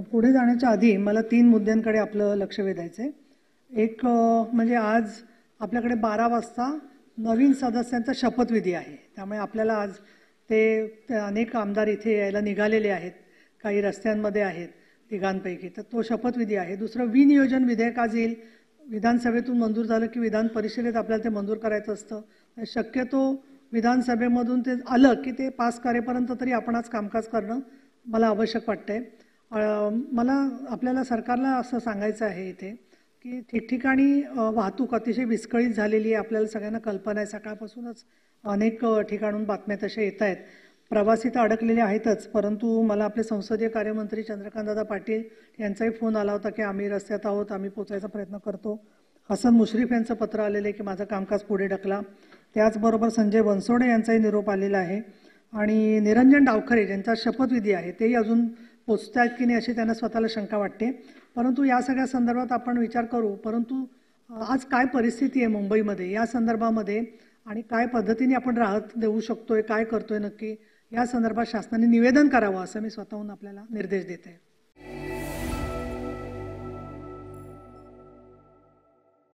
पुढे जाण्याच्या आधी मला 3 मुद्द्यांकडे आपलं लक्ष वेधायचं आहे. एक म्हणजे आज आपल्याकडे 12 वाजता नवीन सदस्यांचा शपथविधी आहे. त्यामुळे आपल्याला आज ते अनेक आमदार इथे यायला निघालेले आहेत, काही रस्त्यांमध्ये आहेत तिघांपैकी, तर तो शपथविधी आहे. दुसरं विनियोजन विधेयक आज येईल. विधानसभेतून मंजूर झालं की विधान परिषदेत आपल्याला ते मंजूर करायचं असतं. शक्यतो विधानसभेमधून ते आलं की ते पास करेपर्यंत तरी आपण आज कामकाज करणं मला आवश्यक वाटतंय. मला आपल्याला सरकारला असं सांगायचं आहे इथे की ठिकठिकाणी वाहतूक अतिशय विस्कळीत झालेली आहे. आपल्याला सगळ्यांना कल्पना आहे, सकाळपासूनच अनेक ठिकाणून बातम्या तशा येत आहेत. प्रवासी तर अडकलेले आहेतच, परंतु मला आपले संसदीय कार्यमंत्री चंद्रकांतदादा पाटील यांचाही फोन आला होता की आम्ही रस्त्यात आहोत, आम्ही पोचायचा प्रयत्न करतो. हसन मुश्रीफ यांचं पत्र आलेलं आहे की माझं कामकाज पुढे ढकला. त्याचबरोबर संजय बनसोडे यांचाही निरोप आलेला आहे आणि निरंजन डावखरे यांचा शपथविधी आहे. तेही अजून पोचतायत की नाही अशी त्यांना स्वतःला शंका वाटते. परंतु या सगळ्या संदर्भात आपण विचार करू. परंतु आज काय परिस्थिती आहे मुंबईमध्ये या संदर्भामध्ये आणि काय पद्धतीने आपण राहत देऊ शकतोय, काय करतोय नक्की, या संदर्भात शासनाने निवेदन करावं असं मी स्वतःहून आपल्याला निर्देश देते.